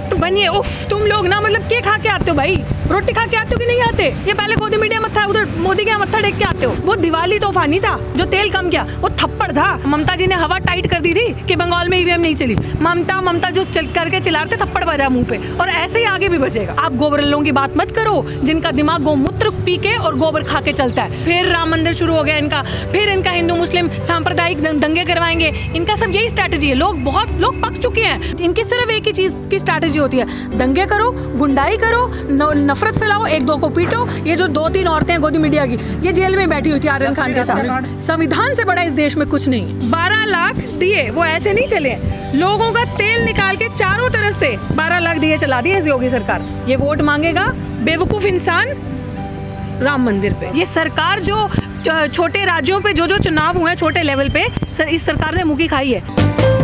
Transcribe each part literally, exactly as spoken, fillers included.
मत बनिए। उफ, तुम लोग ना मतलब के खा के आते हो भाई, रोटी खा के आते हो कि नहीं आते? ये पहले गोदी मीडिया मत्था, उधर मोदी के मत्था टेक के आते हो। वो दिवाली तोहफा नहीं था जो तेल कम किया, वो थप्पड़ था। ममता जी ने हवा टाइट कर दी थी कि बंगाल में ईवीएम नहीं चली। ममता ममता जो चल करके चिल्लाते थप्पड़ बजा मुंह पे, और ऐसे ही आगे भी बजेगा। आप गोबरल्लों की बात मत करो जिनका दिमाग गोमूत्र पी के और गोबर खा के चलता है। फिर राम मंदिर शुरू हो गया इनका, फिर इनका हिंदू मुस्लिम सांप्रदायिक दंगे करवाएंगे। इनका सब यही स्ट्रैटेजी है। लोग बहुत लोग पक चुके हैं। इनकी सिर्फ एक ही चीज की स्ट्रैटेजी होती है, दंगे करो, गुंडाई करो, नफरत फैलाओ, एक दो को पीटो। ये जो दो तीन औरतें हैं गोदी मीडिया की, ये जेल में बैठी हुई थी आर्यन खान के साथ। संविधान से बड़ा इस देश में कुछ नहीं। बारह लाख दिए, वो ऐसे नहीं चले, लोगों का तेल निकाल के चारों तरफ से बारह लाख दिए चला दिए इस योगी सरकार। ये वोट मांगेगा बेवकूफ इंसान राम मंदिर पे। ये सरकार जो छोटे राज्यों पे जो जो चुनाव हुए छोटे लेवल पे, सर, इस सरकार ने मुकी खाई है।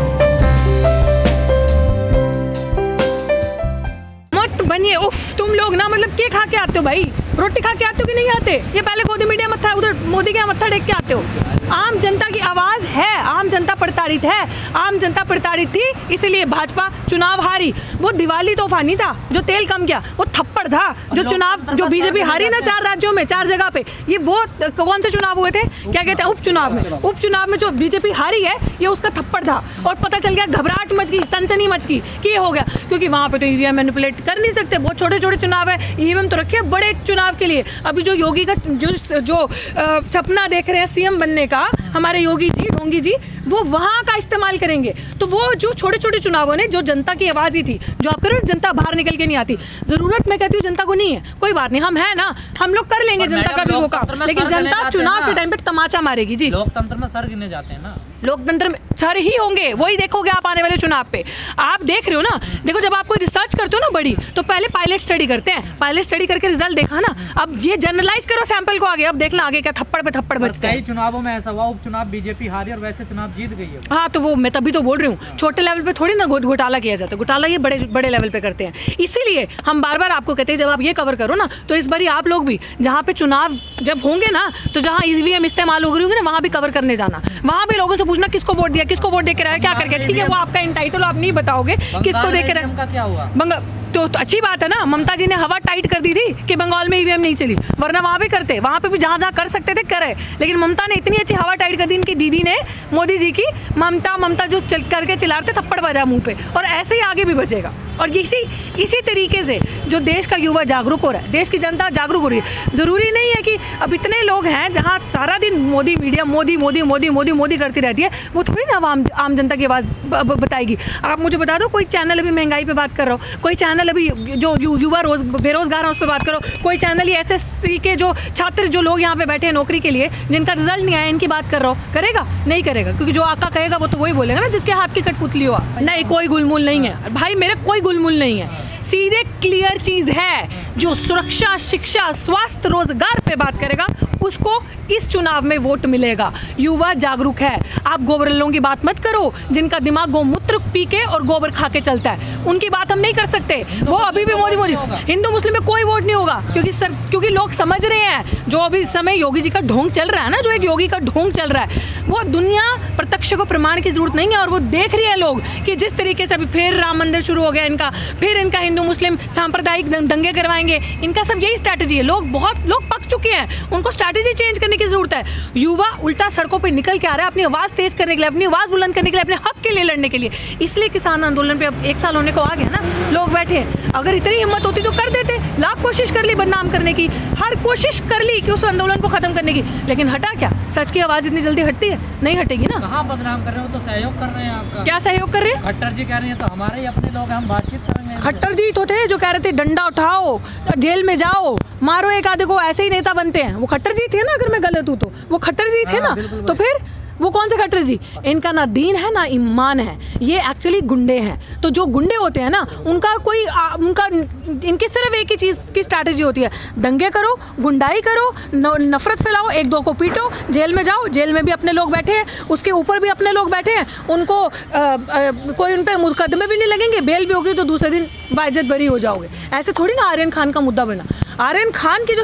मत बनिए। उफ, तुम लोग ना मतलब के खा के आते हो भाई, रोटी खा के आते हो कि नहीं आते? ये पहले गोदी मीडिया मत्था, उधर मोदी के मत्था टेक के आते हो। आम जनता की आवाज है, आम जनता प्रताड़ित है, आम जनता प्रताड़ित थी, इसीलिए भाजपा चुनाव हारी। वो दिवाली तोहफा नहीं था जो तेल कम किया, वो थप्पड़ था। जो चुनाव जो बीजेपी हारी ना चार राज्यों में, चार जगह पे, ये वो कौन से चुनाव हुए थे, क्या कहते हैं, उपचुनाव में। उपचुनाव में जो बीजेपी हारी है, ये उसका थप्पड़ था। और पता चल गया, घबराहट मच गई, सनसनी मच गई कि ये हो गया, क्योंकि वहां पे तो ईवीएम मैनिपुलेट कर नहीं सकते। बहुत छोटे छोटे चुनाव है, ईवीएम तो रखे बड़े चुनाव के लिए। अभी जो योगी का जो जो आ, सपना देख रहे हैं सीएम बनने का, हमारे योगी जी, ढोंगी जी, वो वहां का इस्तेमाल करेंगे। तो वो जो छोटे छोटे चुनावों ने, जो जनता की आवाज ही थी, जो आप करो जनता बाहर निकल के नहीं आती। जरूरत मैं कहती हूँ जनता को नहीं है, कोई बात नहीं, हम है ना, हम लोग कर लेंगे जनता का भी वो काम। लेकिन जनता चुनाव के टाइम पे तमाचा मारेगी जी। लोकतंत्र में सर गिने जाते हैं ना, लोकतंत्र में सर ही होंगे, वही देखोगे आप आने वाले चुनाव पे। आप देख रहे हो ना, देखो जब आप कोई रिसर्च करते हो ना बड़ी, तो पहले पायलट स्टडी करते हैं, पायलट स्टडी करके रिजल्ट देखा ना, अब ये जनरलाइज करो सैंपल को आगे, अब देखना आगे क्या थप्पड़ पे थप्पड़ बचते हैं। कई चुनावों में ऐसा हुआ, उपचुनाव बीजेपी हारी और वैसे चुनाव जीत गई है। हाँ, तो वो मैं तभी तो बोल रही हूँ, छोटे लेवल पे थोड़ी ना घोटाला किया जाता है, घोटाला ये बड़े बड़े लेवल पे करते हैं। इसीलिए हम बार बार आपको कहते हैं, जब आप ये कवर करो ना, तो इस बार आप लोग भी जहाँ पे चुनाव जब होंगे ना, तो जहाँ ईवीएम इस्तेमाल हो रही होगी ना, वहाँ भी कवर करने जाना, वहाँ भी लोगों से पूछना किसको वोट दिया, किसको वोट दे के रहा है, क्या करके। ठीक है, वो आपका एंटाइटल, आप नहीं बताओगे किसको दे के रहा है। क्या हुआ बंगाल तो, तो अच्छी बात है ना, ममता जी ने हवा टाइट कर दी थी कि बंगाल में ईवीएम नहीं चली, वरना वहाँ भी करते, वहाँ पे भी जहाँ जहाँ कर सकते थे करे। लेकिन ममता ने इतनी अच्छी हवा टाइट कर दी इनकी दीदी ने, मोदी जी की, ममता ममता जो चल करके चिल्लाते थप्पड़ बजा मुंह पे, और ऐसे ही आगे भी बजेगा। और इसी इसी तरीके से जो देश का युवा जागरूक हो रहा है, देश की जनता जागरूक हो रही है। ज़रूरी नहीं है कि अब इतने लोग हैं जहाँ सारा दिन मोदी मीडिया मोदी मोदी मोदी मोदी मोदी करती रहती है, वो थोड़ी ना आम आम जनता की आवाज़ बताएगी। आप मुझे बता दो, कोई चैनल अभी महंगाई पे बात कर रहा हो, कोई चैनल अभी जो युवा रोज बेरोजगार हैं उस पर बात करो, कोई चैनल ये एसएससी के जो छात्र जो लोग यहाँ पे बैठे हैं नौकरी के लिए, जिनका रिजल्ट नहीं आया, इनकी बात कर रहा हो, करेगा? नहीं करेगा, क्योंकि जो आका कहेगा वो तो वही बोलेगा ना जिसके हाथ की कठपुतली हो। नहीं, कोई गुलमुल नहीं है भाई, मेरे कोई गुलमुल नहीं है। सीधे क्लियर चीज है, जो सुरक्षा, शिक्षा, स्वास्थ्य, रोजगार पे बात करेगा उसको इस चुनाव में वोट मिलेगा। युवा जागरूक है। आप गोबरल्लों की बात मत करो जिनका दिमाग गोमूत्र पी के और गोबर खा के चलता है, उनकी बात हम नहीं कर सकते। वो अभी भी मोदी मोदी हिंदू मुस्लिम में कोई वोट नहीं होगा, क्योंकि सर क्योंकि लोग समझ रहे हैं जो अभी इस समय योगी जी का ढोंग चल रहा है ना, जो एक योगी का ढोंग चल रहा है, वो दुनिया प्रत्यक्ष को प्रमाण की जरूरत नहीं है। और वो देख रही है लोग कि जिस तरीके से अभी फिर राम मंदिर शुरू हो गया इनका, फिर इनका हिंदू मुस्लिम सांप्रदायिक दंगे करवाएंगे, इनका सब यही स्ट्रैटेजी है। लोग बहुत लोग पक चुके हैं, उनको स्ट्रैटेजी चेंज करने की जरूरत है। युवा उल्टा सड़कों पर निकल के आ रहा है अपनी आवाज तेज करने के लिए, अपनी आवाज बुलंद करने के लिए, अपने हक के लिए लड़ने के लिए। इसलिए किसान आंदोलन पे अब एक साल होने को आ गया ना, लोग बैठे हैं। अगर इतनी हिम्मत होती तो कर देते, लाख कोशिश कर ली बदनाम करने की, हर कोशिश कर ली कि उस आंदोलन को खत्म करने की, लेकिन हटा क्या? सच की आवाज इतनी जल्दी हटती है? नहीं हटेगी ना। कहाँ बदनाम कर रहे हो, तो सहयोग कर रहे हैं आपका। क्या सहयोग कर रहे हैं? खट्टर जी कह रहे हैं तो हमारे ही अपने लोग हैं, हम बातचीत करेंगे। खट्टर जी तो थे जो कह रहे थे डंडा उठाओ, जेल में जाओ, मारो एक आधे को, ऐसे ही नेता बनते हैं। वो खट्टर जी थे ना, अगर मैं गलत हूँ तो वो खट्टर जी थे ना। तो फिर वो कौन से खट्टर जी? इनका ना दीन है ना ईमान है, ये एक्चुअली गुंडे हैं। तो जो गुंडे होते हैं ना, उनका कोई आ, उनका इनकी सिर्फ एक ही चीज़ की स्ट्रैटेजी होती है, दंगे करो, गुंडाई करो, न, नफरत फैलाओ, एक दो को पीटो, जेल में जाओ, जेल में भी अपने लोग बैठे हैं, उसके ऊपर भी अपने लोग बैठे हैं, उनको आ, आ, कोई उन पर मुकदमे भी नहीं लगेंगे, बेल भी होगी तो दूसरे दिन बाइज्जत बरी हो जाओगे। ऐसे थोड़ी ना आर्यन खान का मुद्दा बना। आर्यन खान की जो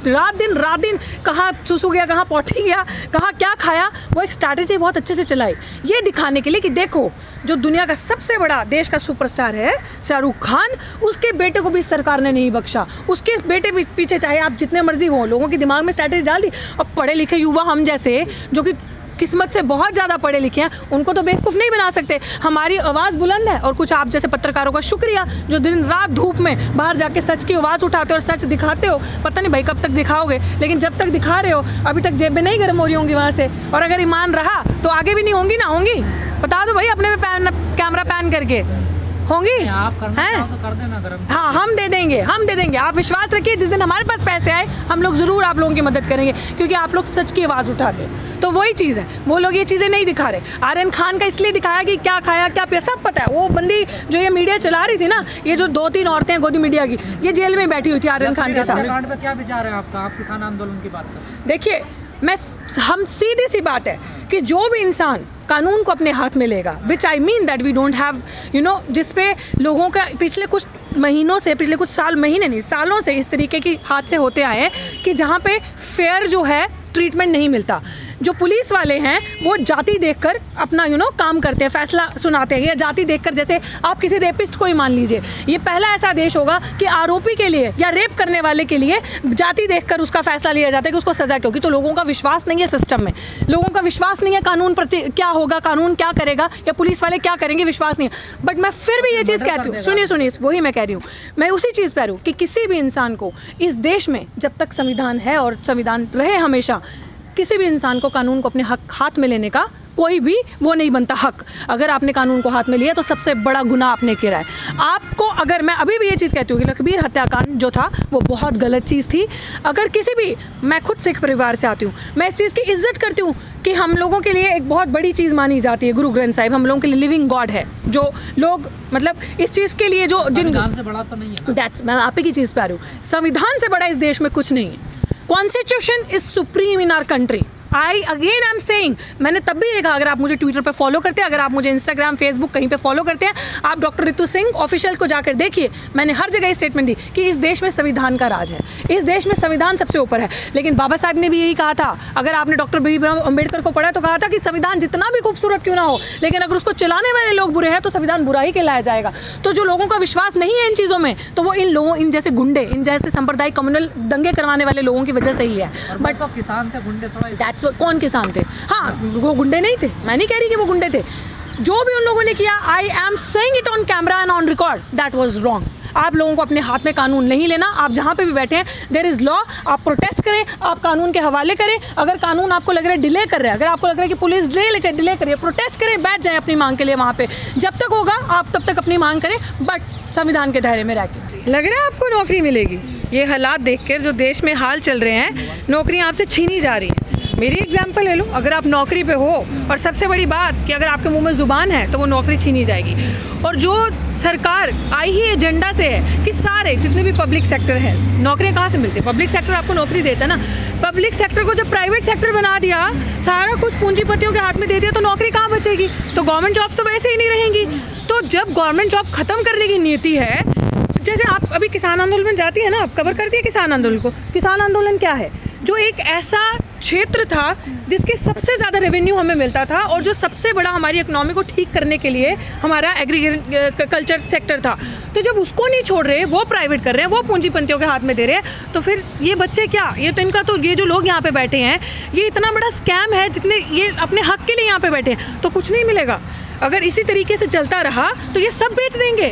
रात दिन रात दिन कहाँ सुसु गया, कहाँ पौटी गया, कहाँ क्या खाया, वो एक स्ट्रैटेजी बहुत अच्छे से चलाई, ये दिखाने के लिए कि देखो जो दुनिया का सबसे बड़ा देश का सुपरस्टार है शाहरुख खान, उसके बेटे को भी सरकार ने नहीं बख्शा, उसके बेटे भी पीछे चाहे आप जितने मर्जी हो, लोगों के दिमाग में स्ट्रैटेजी डाल दी। अब पढ़े लिखे युवा हम जैसे जो कि किस्मत से बहुत ज़्यादा पढ़े लिखे हैं, उनको तो बेवकूफ़ नहीं बना सकते। हमारी आवाज़ बुलंद है और कुछ आप जैसे पत्रकारों का शुक्रिया जो दिन रात धूप में बाहर जाके सच की आवाज़ उठाते हो और सच दिखाते हो। पता नहीं भाई कब तक दिखाओगे, लेकिन जब तक दिखा रहे हो अभी तक जेबें नहीं गर्म हो रही होंगी वहाँ से, और अगर ईमान रहा तो आगे भी नहीं होंगी ना होंगी। बता दो भाई अपने पे पैन कैमरा पैन करके होंगी, आप करना हैं? चाहो तो कर देना गरम। हाँ हम दे देंगे, हम दे देंगे, आप विश्वास रखिए। जिस दिन हमारे पास पैसे आए हम लोग ज़रूर आप लोगों की मदद करेंगे, क्योंकि आप लोग सच की आवाज़ उठाते। तो वही चीज़ है, वो लोग ये चीज़ें नहीं दिखा रहे। आर्यन खान का इसलिए दिखाया कि क्या खाया क्या पिया सब पता है। वो बंदी जो ये मीडिया चला रही थी ना, ये जो दो तीन औरतें गोदी मीडिया की, ये जेल में बैठी हुई थी आर्यन खान के साथ। कांड पे क्या विचार है आपका? आप किसान आंदोलन की बात करें। देखिए मैं हम सीधी सी बात है कि जो भी इंसान कानून को अपने हाथ में लेगा, which I mean that we don't have you know, जिसपे लोगों का पिछले कुछ महीनों से, पिछले कुछ साल, महीने नहीं सालों से इस तरीके की हादसे होते आए हैं कि जहाँ पे फेयर जो है ट्रीटमेंट नहीं मिलता। जो पुलिस वाले हैं वो जाति देखकर अपना यू नो काम करते हैं, फैसला सुनाते हैं, या जाति देखकर, जैसे आप किसी रेपिस्ट को ही मान लीजिए, ये पहला ऐसा देश होगा कि आरोपी के लिए या रेप करने वाले के लिए जाति देखकर उसका फैसला लिया जाता है कि उसको सजा क्योंकि। तो लोगों का विश्वास नहीं है सिस्टम में, लोगों का विश्वास नहीं है कानून प्रति, क्या होगा, कानून क्या करेगा या पुलिस वाले क्या करेंगे, विश्वास नहीं है। बट मैं फिर भी ये चीज़ कहती हूँ, सुनिए सुनिए वही मैं कह रही हूँ, मैं उसी चीज़ पर आ रही हूँ कि किसी भी इंसान को इस देश में जब तक संविधान है और संविधान रहे हमेशा, किसी भी इंसान को कानून को अपने हक हाथ में लेने का कोई भी वो नहीं बनता हक। अगर आपने कानून को हाथ में लिया तो सबसे बड़ा गुनाह आपने किया है। आपको अगर मैं अभी भी ये चीज़ कहती हूँ कि लखबीर हत्याकांड जो था वो बहुत गलत चीज़ थी। अगर किसी भी, मैं खुद सिख परिवार से आती हूँ, मैं इस चीज़ की इज्जत करती हूँ कि हम लोगों के लिए एक बहुत बड़ी चीज़ मानी जाती है गुरु ग्रंथ साहिब, हम लोगों के लिए लिविंग गॉड है। जो लोग मतलब इस चीज़ के लिए जो जिन संविधान से बड़ा तो नहीं है, दैट्स, मैं आप ही की चीज़ पे आ रही हूँ, संविधान से बड़ा इस देश में कुछ नहीं है। Constitution is supreme in our country. I again I am saying, मैंने तब भी देखा, अगर आप मुझे ट्विटर पे फॉलो करते हैं, अगर आप मुझे इंस्टाग्राम फेसबुक कहीं पे फॉलो करते हैं, आप डॉक्टर रितु सिंह ऑफिशियल को जाकर देखिए, मैंने हर जगह स्टेटमेंट दी कि इस देश में संविधान का राज है, इस देश में संविधान सबसे ऊपर है। लेकिन बाबा साहब ने भी यही कहा था, अगर आपने डॉक्टर भीमराव अम्बेडकर को पढ़ा तो कहा था कि संविधान जितना भी खूबसूरत क्यों ना हो, लेकिन अगर उसको चलाने वाले लोग बुरे हैं तो संविधान बुरा ही कहलाया जाएगा। तो जो लोगों का विश्वास नहीं है इन चीज़ों में, तो वो इन लोगों, इन जैसे गुंडे, इन जैसे सांप्रदायिक कम्युनल दंगे करवाने वाले लोगों की वजह से ही है। बट तो किसान थे, गुंडे थोड़ा। दैट्स कौन किसान थे? हाँ वो गुंडे नहीं थे, मैं नहीं कह रही कि वो गुंडे थे। जो भी उन लोगों ने किया, I am saying it on camera and on record, that was wrong. आप लोगों को अपने हाथ में कानून नहीं लेना। आप जहाँ पे भी बैठे हैं, देयर इज़ लॉ, आप प्रोटेस्ट करें, आप कानून के हवाले करें। अगर कानून आपको लग रहा है डिले कर रहा है, अगर आपको लग रहा है कि पुलिस डिले लेकर डिले करिए, प्रोटेस्ट करें, बैठ जाएं अपनी मांग के लिए वहाँ पे। जब तक होगा आप तब तक अपनी मांग करें, बट संविधान के दायरे में रह के। लग रहा है आपको नौकरी मिलेगी? ये हालात देखकर जो देश में हाल चल रहे हैं, नौकरियाँ आपसे छीनी जा रही हैं। मेरी एग्जाम्पल ले लो, अगर आप नौकरी पे हो, और सबसे बड़ी बात कि अगर आपके मुंह में ज़ुबान है तो वो नौकरी छीनी जाएगी। और जो सरकार आई ही एजेंडा से है कि सारे जितने भी पब्लिक सेक्टर हैं, नौकरियाँ कहाँ से मिलती है? पब्लिक सेक्टर आपको नौकरी देता है ना। पब्लिक सेक्टर को जब प्राइवेट सेक्टर बना दिया, सारा कुछ पूंजीपतियों के हाथ में दे दिया, तो नौकरी कहाँ बचेगी? तो गवर्नमेंट जॉब्स तो वैसे ही नहीं रहेंगी। तो जब गवर्नमेंट जॉब ख़त्म करने की नीति है, जैसे आप अभी किसान आंदोलन में जाती है ना, आप कवर करती है किसान आंदोलन को। किसान आंदोलन क्या है? जो एक ऐसा क्षेत्र था जिसके सबसे ज़्यादा रेवेन्यू हमें मिलता था, और जो सबसे बड़ा हमारी इकोनॉमी को ठीक करने के लिए हमारा एग्रीकल्चर सेक्टर था। तो जब उसको नहीं छोड़ रहे, वो प्राइवेट कर रहे हैं, वो पूंजीपतियों के हाथ में दे रहे हैं, तो फिर ये बच्चे क्या, ये तो इनका तो, ये जो लोग यहाँ पे बैठे हैं, ये इतना बड़ा स्कैम है, जितने ये अपने हक के लिए यहाँ पे बैठे हैं, तो कुछ नहीं मिलेगा। अगर इसी तरीके से चलता रहा तो ये सब बेच देंगे।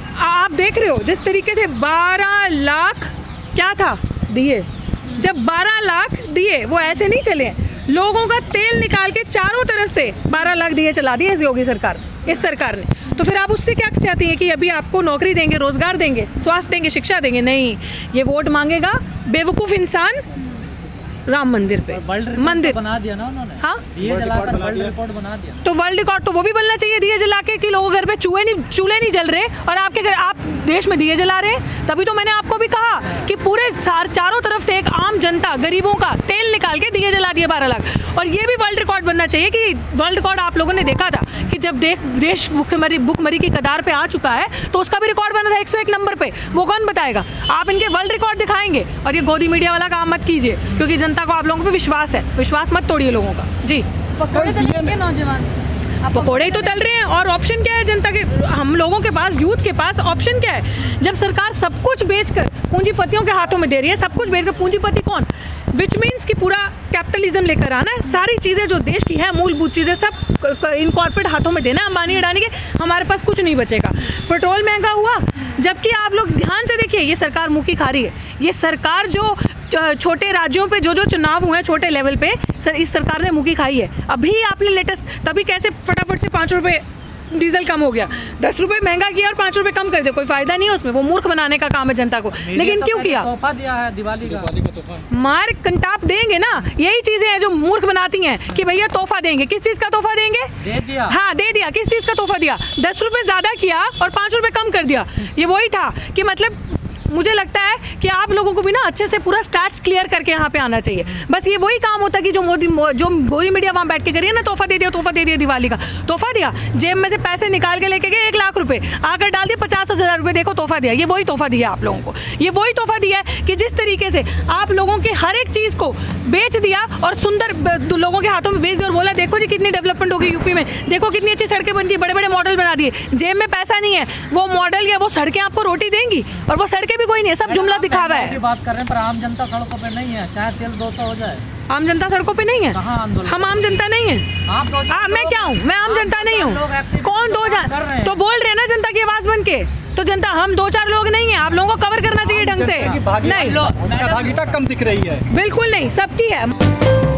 आप देख रहे हो जिस तरीके से बारह लाख क्या था दिए, जब बारह लाख दिए, वो ऐसे नहीं चले, लोगों का तेल निकाल के चारों तरफ से बारह लाख दिए चला दिए इस योगी सरकार, इस सरकार ने। तो फिर आप उससे क्या चाहती हैं कि अभी आपको नौकरी देंगे, रोजगार देंगे, स्वास्थ्य देंगे, शिक्षा देंगे? नहीं, ये वोट मांगेगा बेवकूफ़ इंसान राम मंदिर पे, मंदिर बना दिया ना उन्होंने। हाँ, दिए जलाकर वर्ल्ड रिकॉर्ड बना दिया। तो वर्ल्ड रिकॉर्ड तो वो भी बनना चाहिए दिए जला के, कि लोगों घर पे चूहे नहीं, चूल्हे नहीं जल रहे, और आपके घर आप देश में दिए जला रहे हैं। तभी तो मैंने आपको भी कहा कि पूरे सार चारों तरफ से एक आम जनता गरीबों का तेल निकाल के दिए जला दिए बारह लाख। और ये भी वर्ल्ड रिकॉर्ड बनना चाहिए कि वर्ल्ड रिकॉर्ड आप लोगों ने देखा था कि जब देश देश भूखमरी भूखमरी की कगार पे आ चुका है तो उसका भी रिकॉर्ड बना था एक सौ एक नंबर पे। वो कौन बताएगा? आप इनके वर्ल्ड रिकॉर्ड दिखाएंगे और ये गोदी मीडिया वाला काम मत कीजिए, क्योंकि जनता को आप लोगों पे विश्वास है। विश्वास मत तोड़िए लोगों का। जी पकौड़े तलेंगे नौजवान, पकौड़े ही तो तल रहे हैं। और ऑप्शन क्या है जनता के, हम लोगों के पास, यूथ के पास ऑप्शन क्या है? जब सरकार सब कुछ बेचकर पूंजीपतियों के हाथों में दे रही है, सब कुछ बेचकर, पूंजीपति कौन? विच मीन्स कि पूरा कैपिटलिज्म लेकर आना है, सारी चीज़ें जो देश की है मूलभूत चीज़ें सब इन कॉर्पोरेट हाथों में देना है, अंबानी अडानी के। हमारे पास कुछ नहीं बचेगा। पेट्रोल महंगा हुआ, जबकि आप लोग ध्यान से देखिए ये सरकार मुँह की खा रही है। ये सरकार जो छोटे राज्यों पे जो जो चुनाव हुए छोटे लेवल पे, सर इस सरकार ने मुँह की खाई है। अभी आपने लेटेस्ट, तभी कैसे फटाफट से पाँच रुपये डीजल कम हो गया, दस रुपए महंगा किया और पाँच रुपए कम कर दिया। कोई फायदा नहीं है उसमें, वो मूर्ख बनाने का काम है जनता को। लेकिन क्यों किया? तोहफा दिया है दिवाली का, मार कंटाप देंगे ना। यही चीजें हैं जो मूर्ख बनाती हैं कि भैया तोहफा देंगे। किस चीज का तोहफा देंगे? दे दिया। हाँ दे दिया। किस चीज का तोहफा दिया? दस रुपए ज्यादा किया और पाँच रुपए कम कर दिया। ये वही था कि मतलब मुझे लगता है कि आप लोगों को भी ना अच्छे से पूरा स्टार्ट्स क्लियर करके यहाँ पे आना चाहिए। बस ये वही काम होता है कि जो मोदी जो गोदी मीडिया वहाँ बैठ के करिए ना, तोहफा दे दिया, तोहफा दे दिया, दिवाली का तोहफा दिया, जेब में से पैसे निकाल के लेके गए एक लाख रुपए, आकर डाल दिए पचास हजार रुपये, देखो तोहफा दिया। ये वही तोहफा दिया आप लोगों को। ये वही तोहफा दिया है कि जिस तरीके से आप लोगों की हर एक चीज़ को बेच दिया और सुंदर लोगों के हाथों में बेच दिया और बोला देखो जी कितनी डेवलपमेंट होगी यूपी में, देखो कितनी अच्छी सड़कें बन गई, बड़े बड़े मॉडल बना दिए। जेब में पैसा नहीं है, वो मॉडल या वो सड़कें आपको रोटी देंगी और वो सड़कें भी कोई नहीं है, सब जुमला दिखावा है। बात कर रहे हैं पर आम जनता सड़कों पे नहीं है, चाहे तेल दो सौ हो जाए। आम जनता सड़कों पे नहीं है? कहाँ आंदोलन? हम आम जनता नहीं है। आप दो आ, मैं क्या हूँ? मैं आम जनता नहीं हूँ। कौन दो हजार तो बोल रहे हैं ना जनता की आवाज बन के, तो जनता हम दो चार लोग नहीं है। आप लोगों को कवर करना चाहिए ढंग से। नहीं, भागीदारी कम दिख रही है। बिल्कुल नहीं, सबकी है।